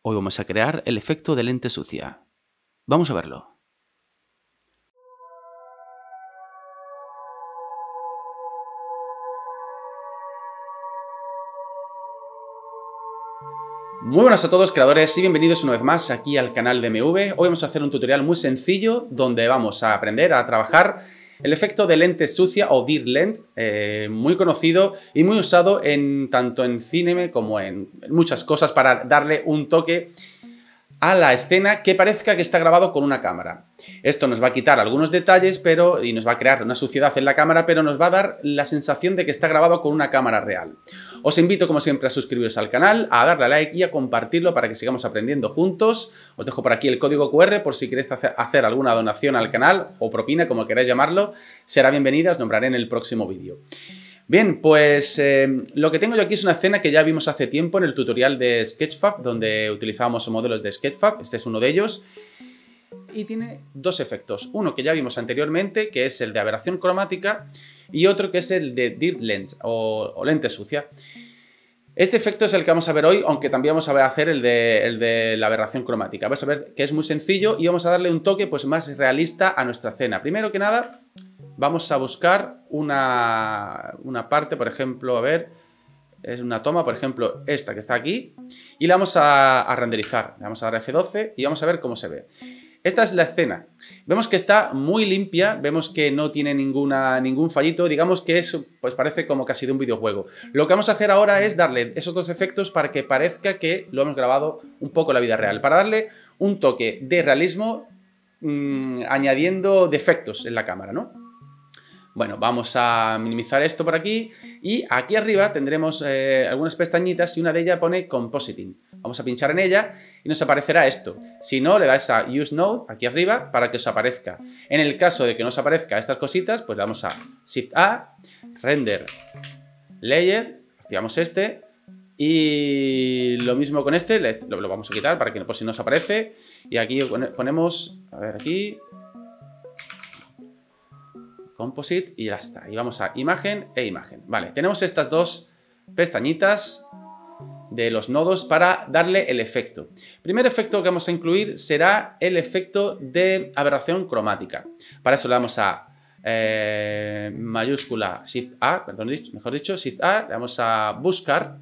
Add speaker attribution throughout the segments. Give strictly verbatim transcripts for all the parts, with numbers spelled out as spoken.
Speaker 1: Hoy vamos a crear el efecto de lente sucia. Vamos a verlo. Muy buenas a todos creadores y bienvenidos una vez más aquí al canal de M V. Hoy vamos a hacer un tutorial muy sencillo donde vamos a aprender a trabajar el efecto de lente sucia o Dead Lent, eh, muy conocido y muy usado en, tanto en cine como en muchas cosas para darle un toque a la escena que parezca que está grabado con una cámara. Esto nos va a quitar algunos detalles pero, y nos va a crear una suciedad en la cámara, pero nos va a dar la sensación de que está grabado con una cámara real. Os invito como siempre a suscribiros al canal, a darle a like y a compartirlo para que sigamos aprendiendo juntos. Os dejo por aquí el código cu erre por si queréis hacer alguna donación al canal o propina, como queráis llamarlo. Será bienvenida, os nombraré en el próximo vídeo. Bien, pues eh, lo que tengo yo aquí es una escena que ya vimos hace tiempo en el tutorial de Sketchfab, donde utilizábamos modelos de Sketchfab. Este es uno de ellos. Y tiene dos efectos. Uno que ya vimos anteriormente, que es el de aberración cromática, y otro que es el de Dead Lent o, o lente sucia. Este efecto es el que vamos a ver hoy, aunque también vamos a hacer el de, el de la aberración cromática. Vamos a ver que es muy sencillo y vamos a darle un toque pues, más realista a nuestra escena. Primero que nada, vamos a buscar una, una parte, por ejemplo, a ver, es una toma, por ejemplo, esta que está aquí, y la vamos a, a renderizar. Le vamos a dar efe doce y vamos a ver cómo se ve. Esta es la escena. Vemos que está muy limpia, vemos que no tiene ninguna, ningún fallito, digamos que es, pues parece como casi de un videojuego. Lo que vamos a hacer ahora es darle esos dos efectos para que parezca que lo hemos grabado un poco en la vida real, para darle un toque de realismo mmm, añadiendo defectos en la cámara, ¿no? Bueno, vamos a minimizar esto por aquí y aquí arriba tendremos eh, algunas pestañitas y una de ellas pone Compositing. Vamos a pinchar en ella y nos aparecerá esto. Si no, le dais a Use Node aquí arriba para que os aparezca. En el caso de que no os aparezca estas cositas, pues le damos a Shift A, Render Layer, activamos este y lo mismo con este, lo, lo vamos a quitar para que por si no os aparece. Y aquí ponemos, a ver aquí... Composite y ya está. Y vamos a imagen e imagen. Vale, tenemos estas dos pestañitas de los nodos para darle el efecto. El primer efecto que vamos a incluir será el efecto de aberración cromática. Para eso le damos a eh, mayúscula Shift A, perdón, mejor dicho, Shift A, le damos a buscar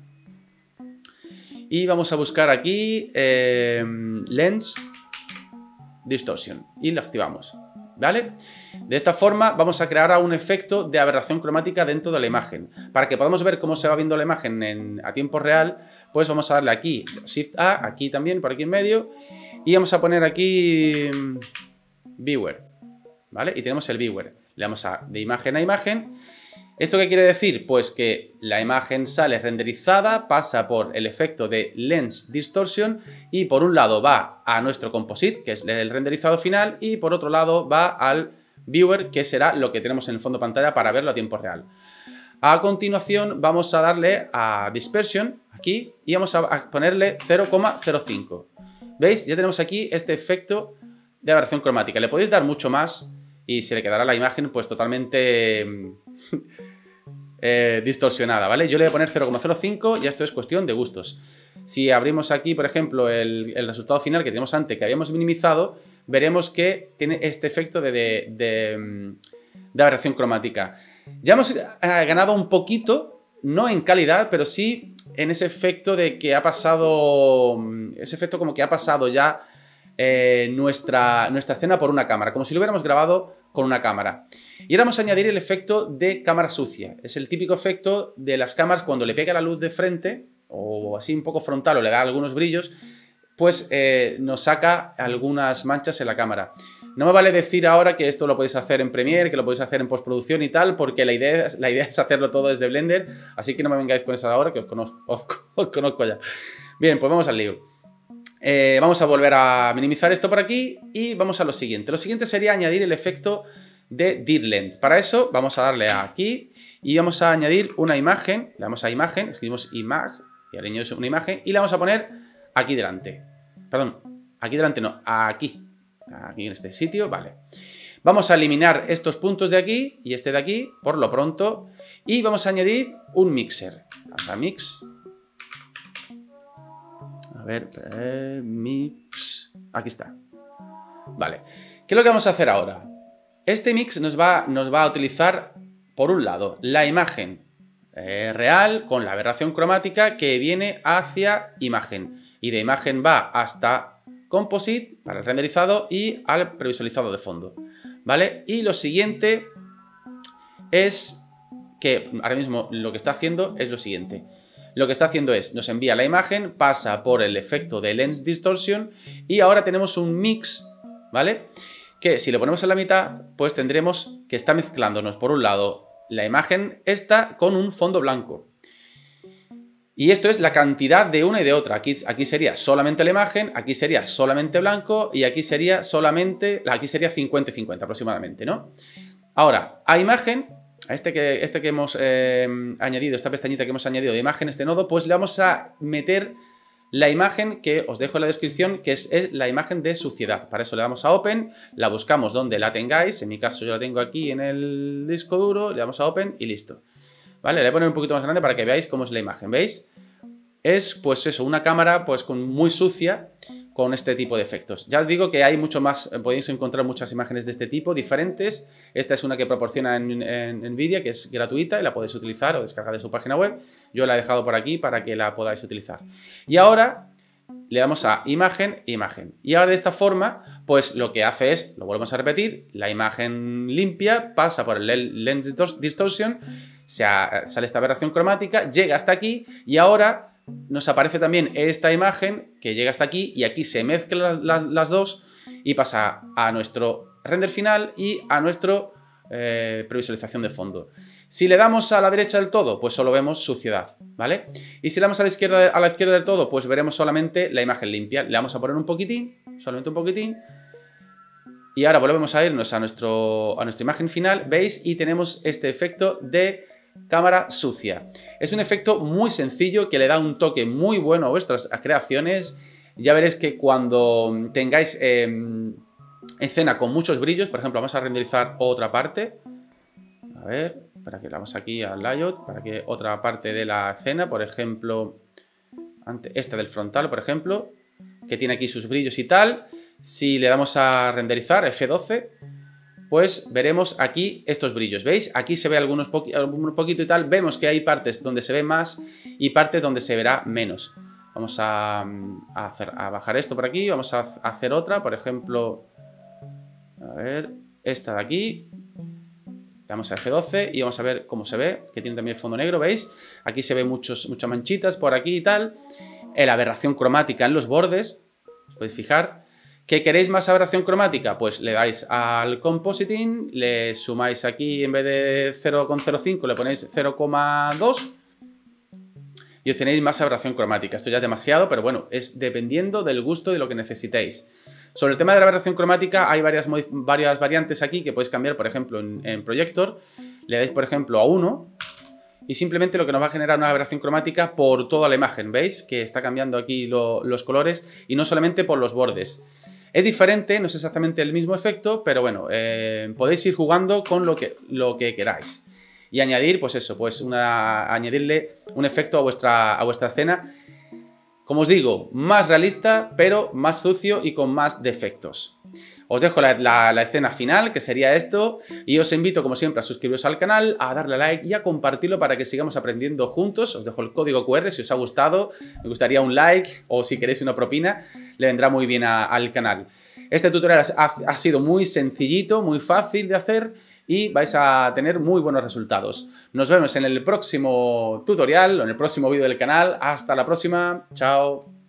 Speaker 1: y vamos a buscar aquí eh, Lens Distortion y lo activamos. ¿Vale? De esta forma vamos a crear un efecto de aberración cromática dentro de la imagen. Para que podamos ver cómo se va viendo la imagen en, a tiempo real, pues vamos a darle aquí Shift A, aquí también, por aquí en medio, y vamos a poner aquí Viewer, ¿vale? Y tenemos el Viewer. Le damos a de imagen a imagen. ¿Esto qué quiere decir? Pues que la imagen sale renderizada, pasa por el efecto de Lens Distortion y por un lado va a nuestro Composite, que es el renderizado final, y por otro lado va al Viewer, que será lo que tenemos en el fondo de pantalla para verlo a tiempo real. A continuación vamos a darle a Dispersion, aquí, y vamos a ponerle cero coma cero cinco. ¿Veis? Ya tenemos aquí este efecto de aberración cromática. Le podéis dar mucho más y se le quedará la imagen pues totalmente... Eh, distorsionada, ¿vale? Yo le voy a poner cero coma cero cinco y esto es cuestión de gustos. Si abrimos aquí, por ejemplo, el, el resultado final que teníamos antes, que habíamos minimizado, veremos que tiene este efecto de, de, de, de aberración cromática. Ya hemos eh, ganado un poquito, no en calidad, pero sí en ese efecto de que ha pasado, ese efecto como que ha pasado ya eh, nuestra, nuestra escena por una cámara, como si lo hubiéramos grabado con una cámara. Y ahora vamos a añadir el efecto de cámara sucia. Es el típico efecto de las cámaras cuando le pega la luz de frente, o así un poco frontal, o le da algunos brillos, pues eh, nos saca algunas manchas en la cámara. No me vale decir ahora que esto lo podéis hacer en Premiere, que lo podéis hacer en postproducción y tal, porque la idea, la idea es hacerlo todo desde Blender, así que no me vengáis con eso ahora, que os conozco, os, os conozco ya. Bien, pues vamos al lío. Eh, vamos a volver a minimizar esto por aquí y vamos a lo siguiente. Lo siguiente sería añadir el efecto de Dead Lent. Para eso vamos a darle a aquí y vamos a añadir una imagen. Le damos a imagen, escribimos imag y añadimos una imagen y la vamos a poner aquí delante. Perdón, aquí delante no, aquí. Aquí en este sitio, vale. Vamos a eliminar estos puntos de aquí y este de aquí, por lo pronto. Y vamos a añadir un mixer. Vamos a mix. A ver, eh, mix... Aquí está. Vale. ¿Qué es lo que vamos a hacer ahora? Este mix nos va, nos va a utilizar, por un lado, la imagen eh, real con la aberración cromática que viene hacia imagen. Y de imagen va hasta Composite para el renderizado y al previsualizado de fondo. ¿Vale? Y lo siguiente es que ahora mismo lo que está haciendo es lo siguiente. Lo que está haciendo es, nos envía la imagen, pasa por el efecto de Lens Distortion y ahora tenemos un mix, ¿vale? Que si lo ponemos en la mitad, pues tendremos que está mezclándonos, por un lado, la imagen esta con un fondo blanco. Y esto es la cantidad de una y de otra. Aquí, aquí sería solamente la imagen, aquí sería solamente blanco y aquí sería solamente, aquí sería cincuenta y cincuenta aproximadamente, ¿no? Ahora, a imagen... A este que, este que hemos eh, añadido, esta pestañita que hemos añadido de imagen, este nodo, pues le vamos a meter la imagen que os dejo en la descripción, que es, es la imagen de suciedad. Para eso le damos a Open, la buscamos donde la tengáis, en mi caso yo la tengo aquí en el disco duro, le damos a Open y listo. ¿Vale? Le voy a poner un poquito más grande para que veáis cómo es la imagen, ¿veis? Es, pues eso, una cámara pues con, muy sucia con este tipo de efectos. Ya os digo que hay mucho más, podéis encontrar muchas imágenes de este tipo, diferentes. Esta es una que proporciona en, en, en Nvidia, que es gratuita y la podéis utilizar o descargar de su página web. Yo la he dejado por aquí para que la podáis utilizar. Y ahora le damos a imagen, imagen. Y ahora de esta forma, pues lo que hace es, lo volvemos a repetir, la imagen limpia pasa por el Lens Distortion, se ha, sale esta aberración cromática, llega hasta aquí y ahora nos aparece también esta imagen que llega hasta aquí y aquí se mezclan las, las, las dos y pasa a nuestro render final y a nuestro eh, previsualización de fondo. Si le damos a la derecha del todo, pues solo vemos suciedad, ¿vale? Y si le damos a la izquierda, a la izquierda del todo, pues veremos solamente la imagen limpia. Le vamos a poner un poquitín, solamente un poquitín. Y ahora volvemos a irnos a, nuestro, a nuestra imagen final, ¿veis? Y tenemos este efecto de cámara sucia. Es un efecto muy sencillo que le da un toque muy bueno a vuestras creaciones. Ya veréis que cuando tengáis eh, escena con muchos brillos, por ejemplo, vamos a renderizar otra parte. A ver, para que vamos aquí al layout, para que otra parte de la escena, por ejemplo, esta del frontal, por ejemplo, que tiene aquí sus brillos y tal. Si le damos a renderizar, F doce, pues veremos aquí estos brillos, ¿veis? Aquí se ve algunos poqu un poquito y tal, vemos que hay partes donde se ve más y partes donde se verá menos. Vamos a, a, hacer, a bajar esto por aquí, vamos a hacer otra, por ejemplo, a ver, esta de aquí, vamos a F doce y vamos a ver cómo se ve, que tiene también fondo negro, ¿veis? Aquí se ve muchos, muchas manchitas por aquí y tal, la aberración cromática en los bordes, os podéis fijar. ¿Qué queréis más aberración cromática? Pues le dais al compositing, le sumáis aquí en vez de cero coma cero cinco, le ponéis cero coma dos y obtenéis más aberración cromática. Esto ya es demasiado, pero bueno, es dependiendo del gusto de lo que necesitéis. Sobre el tema de la aberración cromática hay varias, varias variantes aquí que podéis cambiar, por ejemplo, en, en Projector. Le dais, por ejemplo, a uno y simplemente lo que nos va a generar una aberración cromática por toda la imagen. ¿Veis? Que está cambiando aquí lo, los colores y no solamente por los bordes. Es diferente, no es exactamente el mismo efecto, pero bueno, eh, podéis ir jugando con lo que, lo que queráis. Y añadir, pues eso, pues una, añadirle un efecto a vuestra, a vuestra escena, como os digo, más realista, pero más sucio y con más defectos. Os dejo la, la, la escena final, que sería esto, y os invito, como siempre, a suscribiros al canal, a darle a like y a compartirlo para que sigamos aprendiendo juntos. Os dejo el código cu erre si os ha gustado, me gustaría un like o si queréis una propina, le vendrá muy bien a, al canal. Este tutorial ha, ha sido muy sencillito, muy fácil de hacer y vais a tener muy buenos resultados. Nos vemos en el próximo tutorial o en el próximo vídeo del canal. Hasta la próxima. Chao.